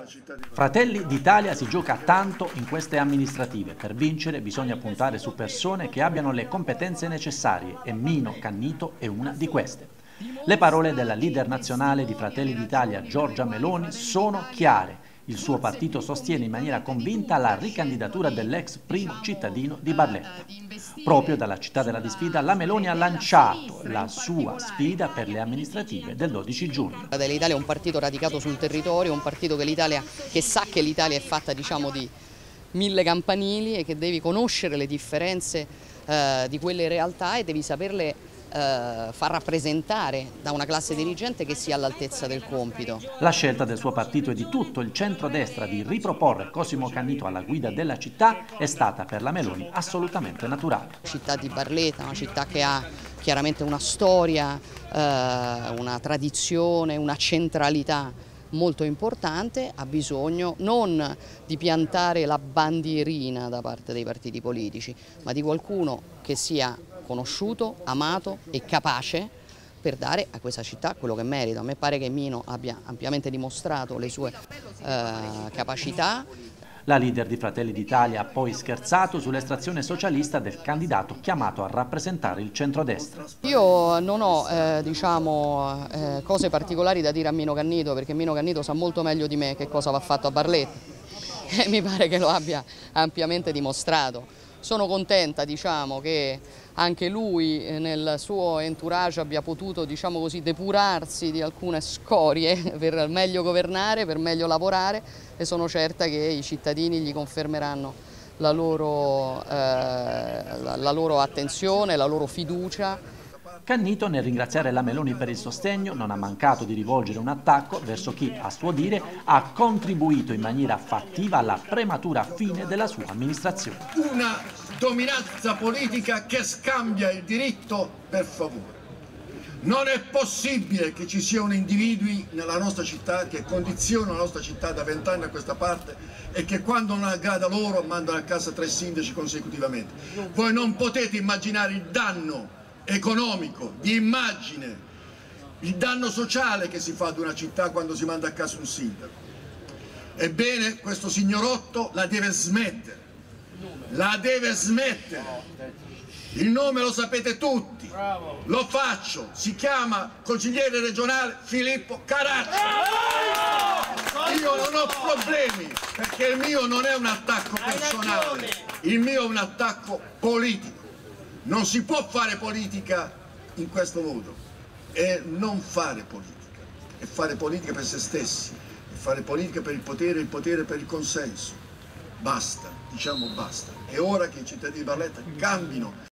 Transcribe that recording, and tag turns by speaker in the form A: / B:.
A: Fratelli d'Italia si gioca tanto in queste amministrative. Per vincere bisogna puntare su persone che abbiano le competenze necessarie e Mino Cannito è una di queste. Le parole della leader nazionale di Fratelli d'Italia, Giorgia Meloni, sono chiare. Il suo partito sostiene in maniera convinta la ricandidatura dell'ex primo cittadino di Barletta. Proprio dalla città della disfida la Meloni ha lanciato la sua sfida per le amministrative del 12 giugno.
B: Fratelli d'Italia è un partito radicato sul territorio, un partito che sa che l'Italia è fatta, diciamo, di 1000 campanili e che devi conoscere le differenze di quelle realtà e devi saperle far rappresentare da una classe dirigente che sia all'altezza del compito.
A: La scelta del suo partito e di tutto il centrodestra di riproporre Cosimo Cannito alla guida della città è stata per la Meloni assolutamente naturale.
B: La città di Barletta, una città che ha chiaramente una storia, una tradizione, una centralità molto importante, ha bisogno non di piantare la bandierina da parte dei partiti politici, ma di qualcuno che sia conosciuto, amato e capace per dare a questa città quello che merita. A me pare che Mino abbia ampiamente dimostrato le sue capacità.
A: La leader di Fratelli d'Italia ha poi scherzato sull'estrazione socialista del candidato chiamato a rappresentare il centrodestra.
B: Io non ho cose particolari da dire a Mino Cannito, perché Mino Cannito sa molto meglio di me che cosa va fatto a Barletta e mi pare che lo abbia ampiamente dimostrato. Sono contenta, che anche lui nel suo entourage abbia potuto, depurarsi di alcune scorie per meglio governare, per meglio lavorare, e sono certa che i cittadini gli confermeranno la loro attenzione, la loro fiducia.
A: Cannito, nel ringraziare la Meloni per il sostegno, non ha mancato di rivolgere un attacco verso chi, a suo dire, ha contribuito in maniera fattiva alla prematura fine della sua amministrazione.
C: Una dominanza politica che scambia il diritto per favore. Non è possibile che ci siano individui nella nostra città che condizionano la nostra città da 20 anni a questa parte e che quando non aggrada loro mandano a casa 3 sindaci consecutivamente. Voi non potete immaginare il danno economico, di immagine, il danno sociale che si fa ad una città quando si manda a casa un sindaco. Ebbene, questo signorotto la deve smettere. La deve smettere. Il nome lo sapete tutti. Lo faccio. Si chiama consigliere regionale Filippo Caracci. Io non ho problemi, perché il mio non è un attacco personale. Il mio è un attacco politico. Non si può fare politica in questo modo e non fare politica, e fare politica per se stessi, e fare politica per il potere per il consenso. Basta, diciamo basta. È ora che i cittadini di Barletta cambino